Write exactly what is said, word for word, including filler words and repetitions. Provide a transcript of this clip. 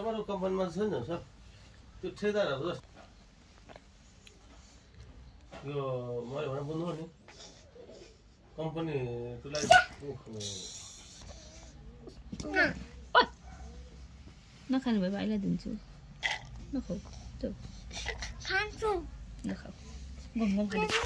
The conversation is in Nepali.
तपाईँको कम्पनीमा छैन सर त्यो ठेदारहरू यो मैले भने बुझ्नु नि कम्पनीको लागि नखानु भयो भाइलाई दिन्छु नखाऊ खान्छु नखाऊ